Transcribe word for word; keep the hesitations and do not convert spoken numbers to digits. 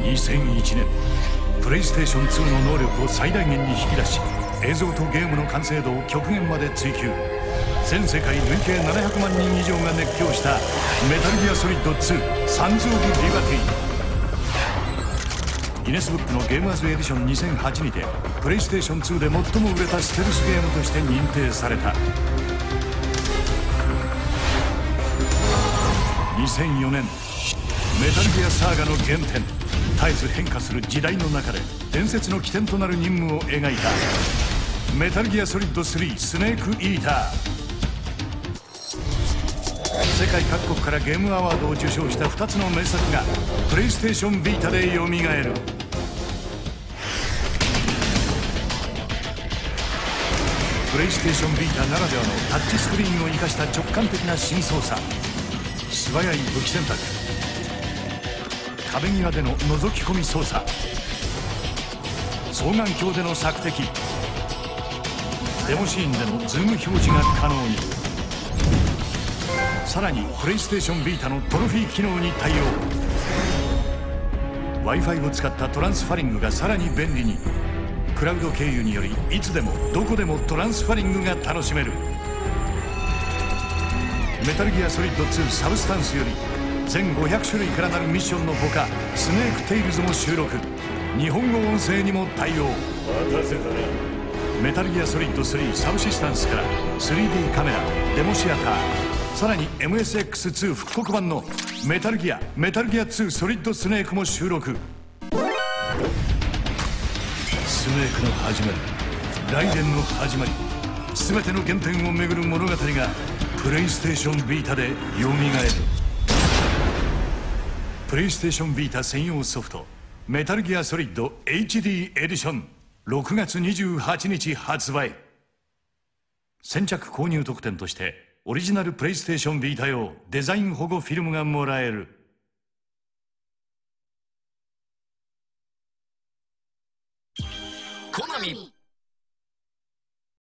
にせんいちねん、プレイステーションツーの能力を最大限に引き出し、映像とゲームの完成度を極限まで追求。全世界累計ななひゃくまんにん以上が熱狂したメタルギアソリッドツーサンズ・オブ・リバティ。ギネスブックのゲームアズエディションにせんはちにてプレイステーションツーで最も売れたステルスゲームとして認定された。にせんよねん、メタルギアサーガの原点、絶えず変化する時代の中で伝説の起点となる任務を描いたメタルギアソリッドスリースネークイーター。世界各国からゲームアワードを受賞したふたつの名作がプレイステーションビータでよみがえる。プレイステーションビータならではのタッチスクリーンを生かした直感的な新操作、素早い武器選択、壁際での覗き込み操作、双眼鏡での索敵、デモシーンでのズーム表示が可能に。さらにプレイステーションビータのトロフィー機能に対応。 Wi-Fi を使ったトランスファリングがさらに便利に。クラウド経由によりいつでもどこでもトランスファリングが楽しめる。メタルギアソリッドツーサブスタンスより全ごひゃくしゅるいからなるミッションのほか、スネークテイルズも収録。日本語音声にも対応。 待たせたね。 メタルギアソリッドスリーサブシスタンスから スリーディー カメラ、デモシアター、さらに エムエスエックスツー 復刻版のメタルギアメタルギアツーソリッドスネークも収録。スネークの始まり、ライデンの始まり、全ての原点をめぐる物語がプレイステーションビータでよみがえる。プレイステーションビータ専用ソフトメタルギアソリッド エイチディー エディション、ろくがつにじゅうはちにち発売。先着購入特典としてオリジナルプレイステーションビータ用デザイン保護フィルムがもらえる。